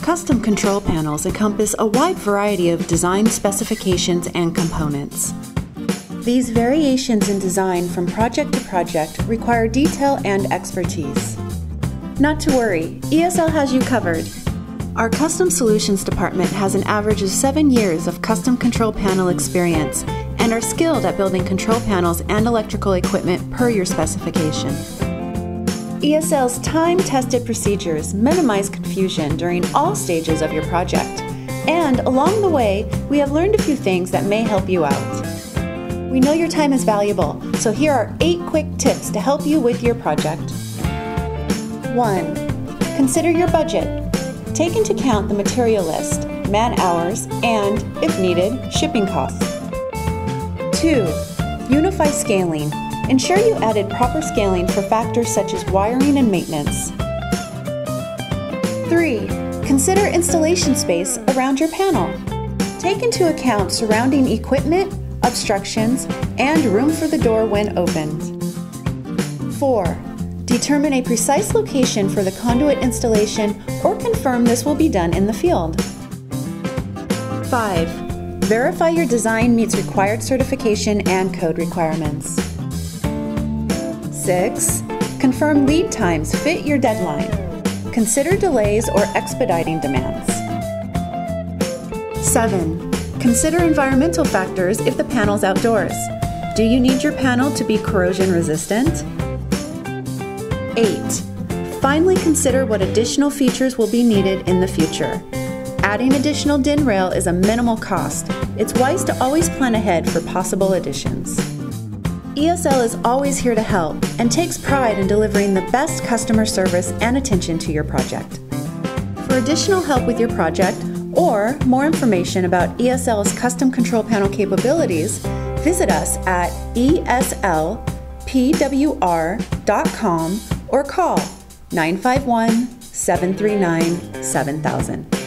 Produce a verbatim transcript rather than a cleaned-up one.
custom control panels encompass a wide variety of design specifications and components. These variations in design from project to project require detail and expertise. Not to worry, E S L has you covered. Our Custom Solutions department has an average of seven years of custom control panel experience and are skilled at building control panels and electrical equipment per your specification. E S L's time-tested procedures minimize confusion during all stages of your project, and along the way, we have learned a few things that may help you out. We know your time is valuable, so here are eight quick tips to help you with your project. one. Consider your budget. Take into account the material list, man-hours, and, if needed, shipping costs. two. Unify scaling. Ensure you added proper scaling for factors such as wiring and maintenance. three. Consider installation space around your panel. Take into account surrounding equipment, obstructions, and room for the door when opened. four. Determine a precise location for the conduit installation or confirm this will be done in the field. five. Verify your design meets required certification and code requirements. six. Confirm lead times fit your deadline. Consider delays or expediting demands. seven. Consider environmental factors if the panel's outdoors. Do you need your panel to be corrosion resistant? eight. Finally, consider what additional features will be needed in the future. Adding additional D I N rail is a minimal cost. It's wise to always plan ahead for possible additions. E S L is always here to help and takes pride in delivering the best customer service and attention to your project. For additional help with your project or more information about E S L's custom control panel capabilities, visit us at E S L P W R dot com or call nine five one, seven three nine, seven thousand.